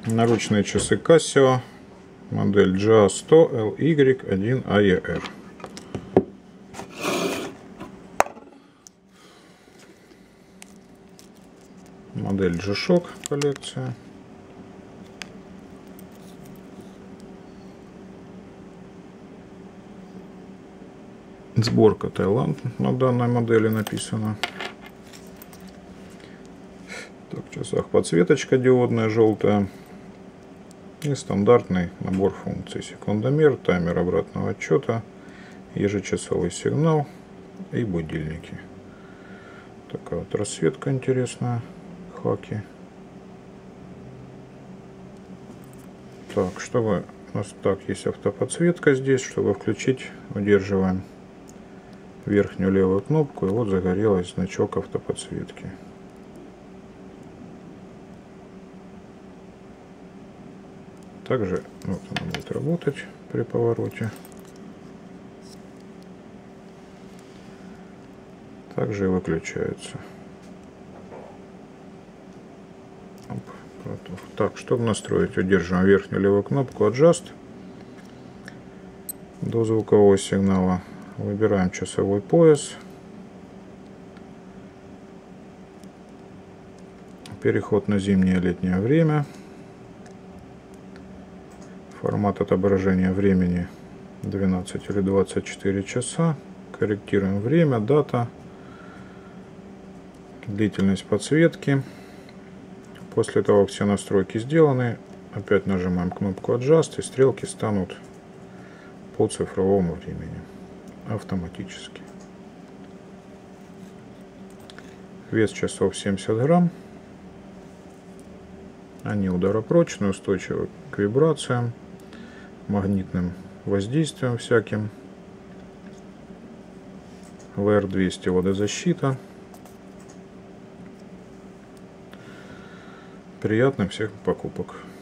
Наручные часы Casio, модель GA100LY1AER. Модель G-Shock коллекция. Сборка Таиланд на данной модели написано. Так, в часах подсветочка диодная желтая. И стандартный набор функций: секундомер, таймер обратного отсчета, ежечасовой сигнал и будильники. Такая вот расцветка интересная, хаки. Так, чтобы у нас так есть автоподсветка здесь, чтобы включить, удерживаем верхнюю левую кнопку, и вот загорелась значок автоподсветки. Также вот она будет работать при повороте. Также и выключается. Оп, так, чтобы настроить, удерживаем верхнюю левую кнопку Adjust до звукового сигнала. Выбираем часовой пояс. Переход на зимнее и летнее время. Формат отображения времени 12 или 24 часа. Корректируем время, дата, длительность подсветки. После того, как все настройки сделаны, опять нажимаем кнопку Adjust, и стрелки станут по цифровому времени автоматически. Вес часов 70 грамм. Они ударопрочные, устойчивы к вибрациям, магнитным воздействием всяким. VR200 водозащита. Приятных всех покупок.